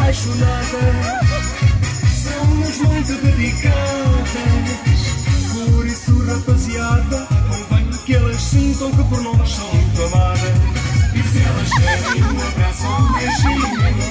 apaixonadas, somos muito dedicadas. Por isso, rapaziada, convém que elas sintam que por nós são muito amadas. E se elas querem um abraço ou um beijinho,